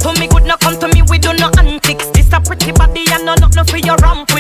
to me good, no come to me, we do no antics. This a pretty body and no nothing for your ramp.